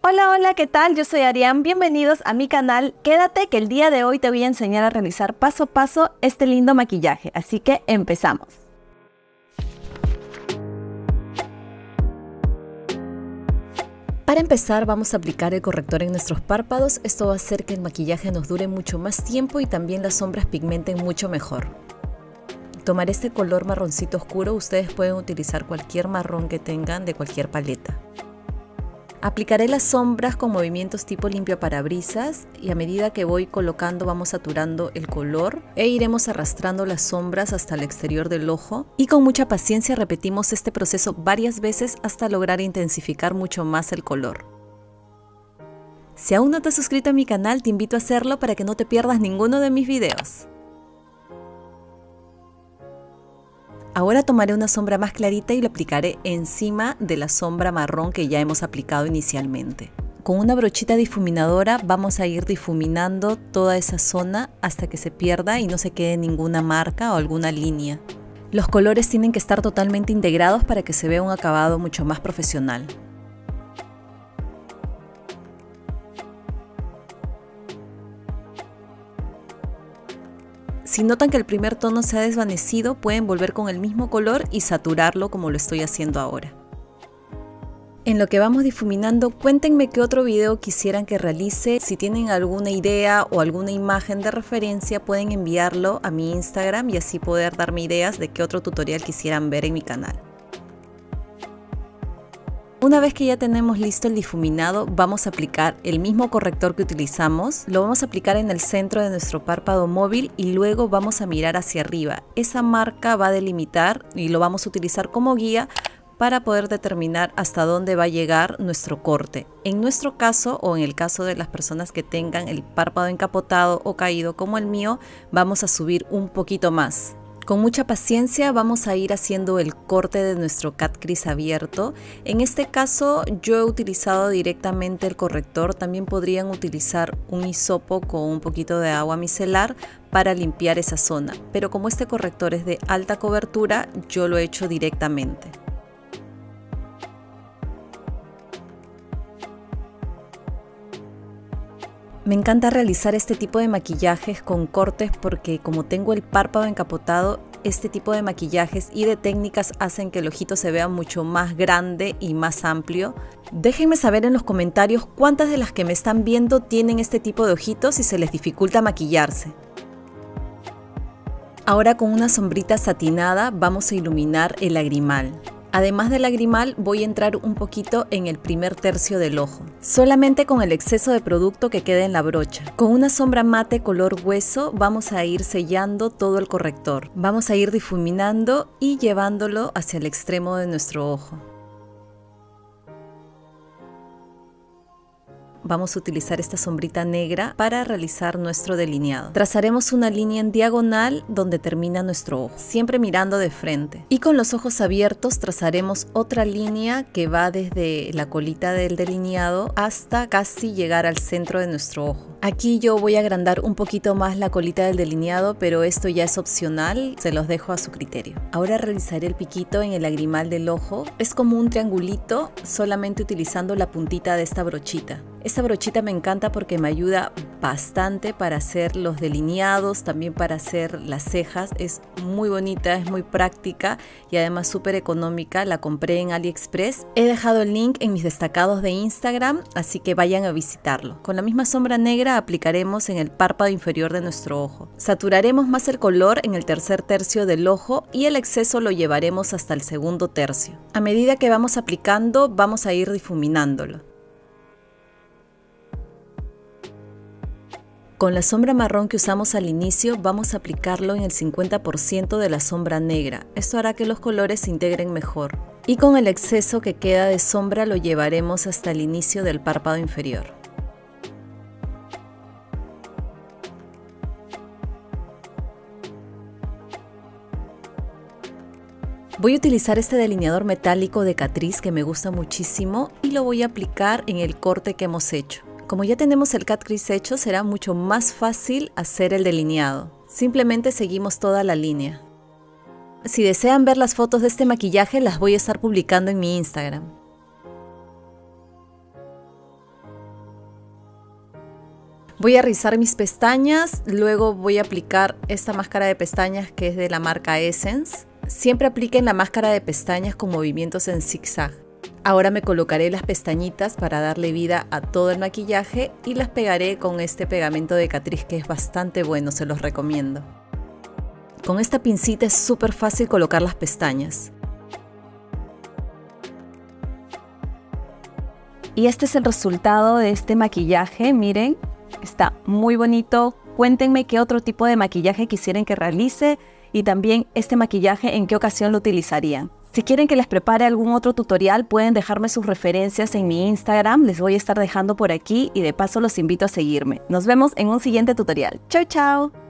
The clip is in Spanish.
Hola, hola, ¿qué tal? Yo soy Arián, bienvenidos a mi canal. Quédate que el día de hoy te voy a enseñar a realizar paso a paso este lindo maquillaje, así que empezamos. Para empezar vamos a aplicar el corrector en nuestros párpados, esto va a hacer que el maquillaje nos dure mucho más tiempo y también las sombras pigmenten mucho mejor. Tomaré este color marroncito oscuro, ustedes pueden utilizar cualquier marrón que tengan de cualquier paleta. Aplicaré las sombras con movimientos tipo limpiaparabrisas y a medida que voy colocando vamos saturando el color e iremos arrastrando las sombras hasta el exterior del ojo y con mucha paciencia repetimos este proceso varias veces hasta lograr intensificar mucho más el color. Si aún no te has suscrito a mi canal, te invito a hacerlo para que no te pierdas ninguno de mis videos. Ahora tomaré una sombra más clarita y la aplicaré encima de la sombra marrón que ya hemos aplicado inicialmente. Con una brochita difuminadora vamos a ir difuminando toda esa zona hasta que se pierda y no se quede ninguna marca o alguna línea. Los colores tienen que estar totalmente integrados para que se vea un acabado mucho más profesional. Si notan que el primer tono se ha desvanecido, pueden volver con el mismo color y saturarlo como lo estoy haciendo ahora. En lo que vamos difuminando, cuéntenme qué otro video quisieran que realice. Si tienen alguna idea o alguna imagen de referencia, pueden enviarlo a mi Instagram y así poder darme ideas de qué otro tutorial quisieran ver en mi canal. Una vez que ya tenemos listo el difuminado, vamos a aplicar el mismo corrector que utilizamos. Lo vamos a aplicar en el centro de nuestro párpado móvil y luego vamos a mirar hacia arriba. Esa marca va a delimitar y lo vamos a utilizar como guía para poder determinar hasta dónde va a llegar nuestro corte. En nuestro caso o en el caso de las personas que tengan el párpado encapotado o caído como el mío, vamos a subir un poquito más. Con mucha paciencia vamos a ir haciendo el corte de nuestro cat crease abierto. En este caso yo he utilizado directamente el corrector, también podrían utilizar un hisopo con un poquito de agua micelar para limpiar esa zona, pero como este corrector es de alta cobertura, yo lo he hecho directamente. Me encanta realizar este tipo de maquillajes con cortes porque como tengo el párpado encapotado, este tipo de maquillajes y de técnicas hacen que el ojito se vea mucho más grande y más amplio. Déjenme saber en los comentarios cuántas de las que me están viendo tienen este tipo de ojitos y se les dificulta maquillarse. Ahora con una sombrita satinada vamos a iluminar el lagrimal. Además del lagrimal voy a entrar un poquito en el primer tercio del ojo, solamente con el exceso de producto que queda en la brocha. Con una sombra mate color hueso vamos a ir sellando todo el corrector. Vamos a ir difuminando y llevándolo hacia el extremo de nuestro ojo. Vamos a utilizar esta sombrita negra para realizar nuestro delineado. Trazaremos una línea en diagonal donde termina nuestro ojo, siempre mirando de frente. Y con los ojos abiertos trazaremos otra línea que va desde la colita del delineado hasta casi llegar al centro de nuestro ojo. Aquí yo voy a agrandar un poquito más la colita del delineado, pero esto ya es opcional, se los dejo a su criterio. Ahora realizaré el piquito en el lagrimal del ojo. Es como un triangulito, solamente utilizando la puntita de esta brochita. Esta brochita me encanta porque me ayuda bastante para hacer los delineados, también para hacer las cejas. Es muy bonita, es muy práctica y además súper económica. La compré en AliExpress. He dejado el link en mis destacados de Instagram, así que vayan a visitarlo. Con la misma sombra negra aplicaremos en el párpado inferior de nuestro ojo. Saturaremos más el color en el tercer tercio del ojo y el exceso lo llevaremos hasta el segundo tercio. A medida que vamos aplicando, vamos a ir difuminándolo. Con la sombra marrón que usamos al inicio vamos a aplicarlo en el 50% de la sombra negra. Esto hará que los colores se integren mejor. Y con el exceso que queda de sombra lo llevaremos hasta el inicio del párpado inferior. Voy a utilizar este delineador metálico de Catrice que me gusta muchísimo y lo voy a aplicar en el corte que hemos hecho. Como ya tenemos el cat crease hecho, será mucho más fácil hacer el delineado. Simplemente seguimos toda la línea. Si desean ver las fotos de este maquillaje, las voy a estar publicando en mi Instagram. Voy a rizar mis pestañas, luego voy a aplicar esta máscara de pestañas que es de la marca Essence. Siempre apliquen la máscara de pestañas con movimientos en zigzag. Ahora me colocaré las pestañitas para darle vida a todo el maquillaje y las pegaré con este pegamento de Catrice que es bastante bueno, se los recomiendo. Con esta pincita es súper fácil colocar las pestañas. Y este es el resultado de este maquillaje, miren, está muy bonito. Cuéntenme qué otro tipo de maquillaje quisieran que realice y también este maquillaje en qué ocasión lo utilizarían. Si quieren que les prepare algún otro tutorial, pueden dejarme sus referencias en mi Instagram, les voy a estar dejando por aquí y de paso los invito a seguirme. Nos vemos en un siguiente tutorial. ¡Chao, chao!